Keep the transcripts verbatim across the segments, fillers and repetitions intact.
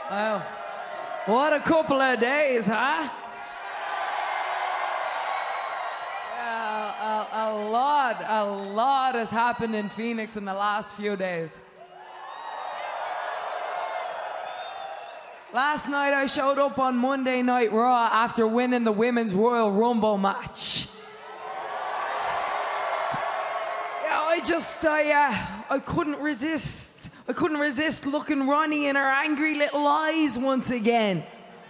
Well, what a couple of days, huh? Yeah, a, a lot, a lot has happened in Phoenix in the last few days. Last night I showed up on Monday Night Raw after winning the Women's Royal Rumble match. Yeah, I just, I, uh, I couldn't resist. I couldn't resist looking Ronnie in her angry little eyes once again.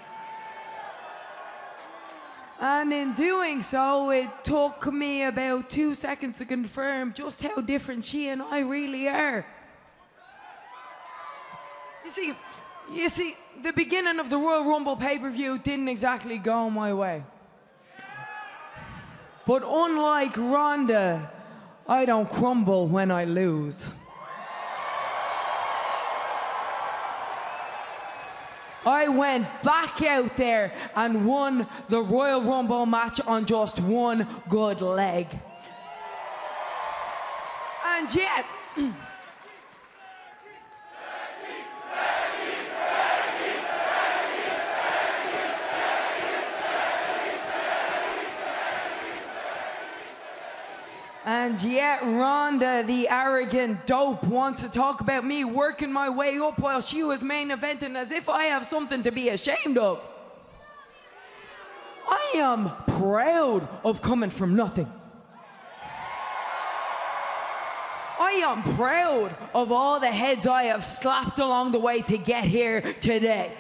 And in doing so, it took me about two seconds to confirm just how different she and I really are. You see, you see, the beginning of the Royal Rumble pay-per-view didn't exactly go my way. But unlike Ronda, I don't crumble when I lose. I went back out there and won the Royal Rumble match on just one good leg. And yet... And yet Ronda, the arrogant dope, wants to talk about me working my way up while she was main eventing as if I have something to be ashamed of. I am proud of coming from nothing. I am proud of all the heads I have slapped along the way to get here today.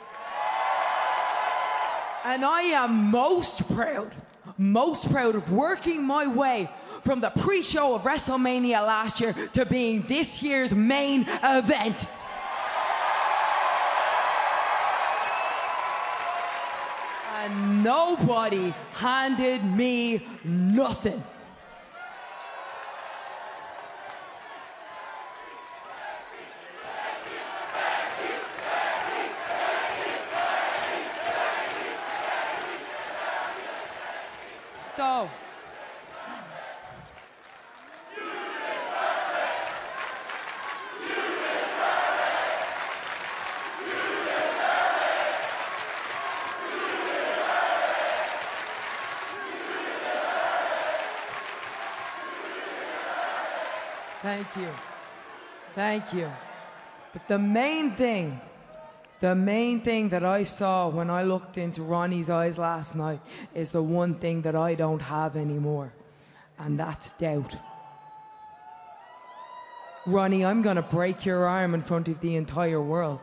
And I am most proud, most proud of working my way from the pre-show of Wrestlemania last year to being this year's main event. And nobody handed me nothing. So, thank you. Thank you. But the main thing, the main thing that I saw when I looked into Ronnie's eyes last night is the one thing that I don't have anymore, and that's doubt. Ronnie, I'm gonna break your arm in front of the entire world.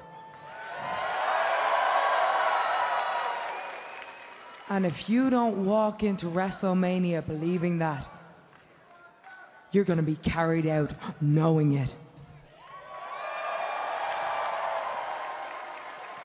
And if you don't walk into WrestleMania believing that, you're gonna be carried out knowing it.